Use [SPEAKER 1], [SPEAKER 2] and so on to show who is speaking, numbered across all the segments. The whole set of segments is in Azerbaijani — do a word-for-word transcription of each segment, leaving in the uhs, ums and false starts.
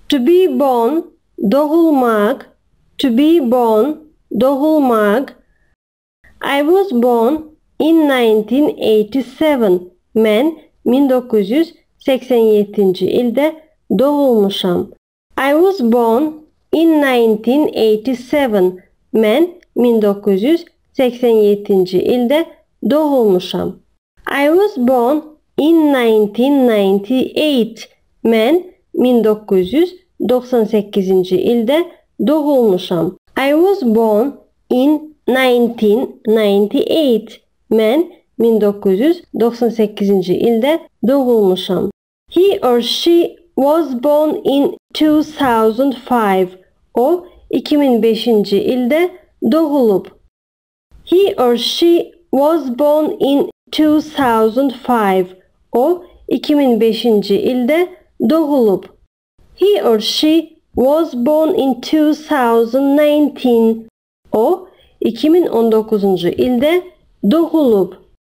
[SPEAKER 1] To be born, doğulmak. To be born, doğulmak. I was born in nineteen eighty-seven. Men bin dokuz yüz seksen yedinci ildə doğulmuşam. I was born in nineteen eighty-seven. Men bin dokuz yüz seksen yedinci ildə doğulmuşam. I was born in nineteen ninety-eight. Men bin dokuz yüz doksan səkkizinci ildə doğulmuşam. I was born in nineteen ninety-eight. Men bin dokuz yüz doksan səkkizinci ildə doğulmuşam. He or she was born in two thousand five. O iki bin beşinci ildə doğulub. He or she was born in two thousand five. O iki bin beşinci ildə doğulub. He or she was born in two thousand nineteen. O iki bin on dokuzuncu ildə doğulub.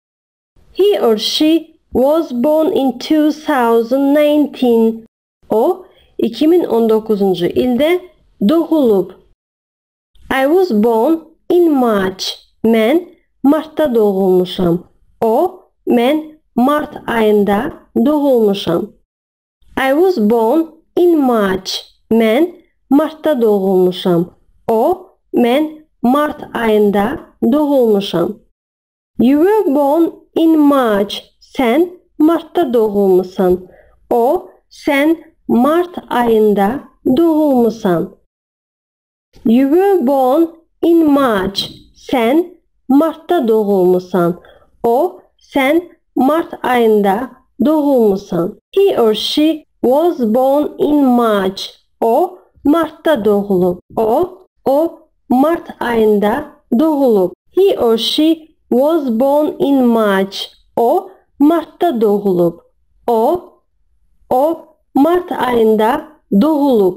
[SPEAKER 1] He or she was born in two thousand nineteen. O iki bin on dokuzuncu ildə doğulub. I was born in March. Mən Mart'ta doğulmuşam. O, mən Mart ayında doğulmuşam. I was born in March. Mən Mart'ta doğulmuşam. O, mən Mart ayında doğulmuşam. You were born in March. Sen Mart'ta doğulmuşsan. O, sen Mart ayında doğulmuşsan. You were born in March. Sen Mart'ta doğulmuşsan. O, sen Mart ayında doğulmuşsan. He or she was born in March. O, Mart'ta doğulub. O, o Mart ayında doğulub. He or she was born in March. O, Mart'ta doğulub. O, o Mart ayında doğulub.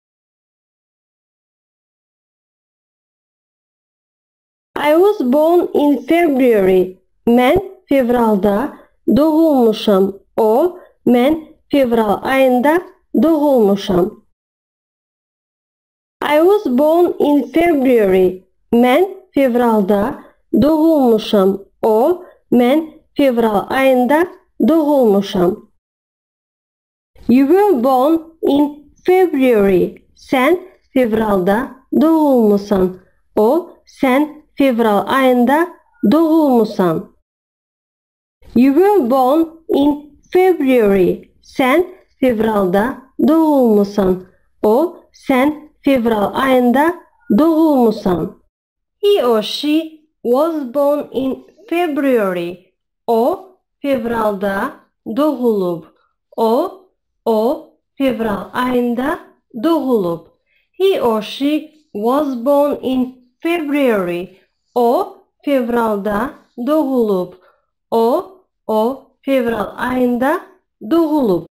[SPEAKER 1] I was born in February. Mən fevralda doğulmuşam. O, mən fevral ayında doğulmuşam. I was born in February. Mən fevralda doğulmuşam. O, mən fevral ayında doğulmuşam. You were born in February. Sen fevralda doğulmuşsan. O, sen fevral ayında doğulmuşsan. You were born in February. Sen fevralda doğulmuşsan. O, sen fevral ayında doğulmuşsan. He or she was born in February. O, fevralda doğulub. O, o fevral ayında doğulub. He or she was born in February. O, fevralda doğulub. O, o fevral ayında doğulub.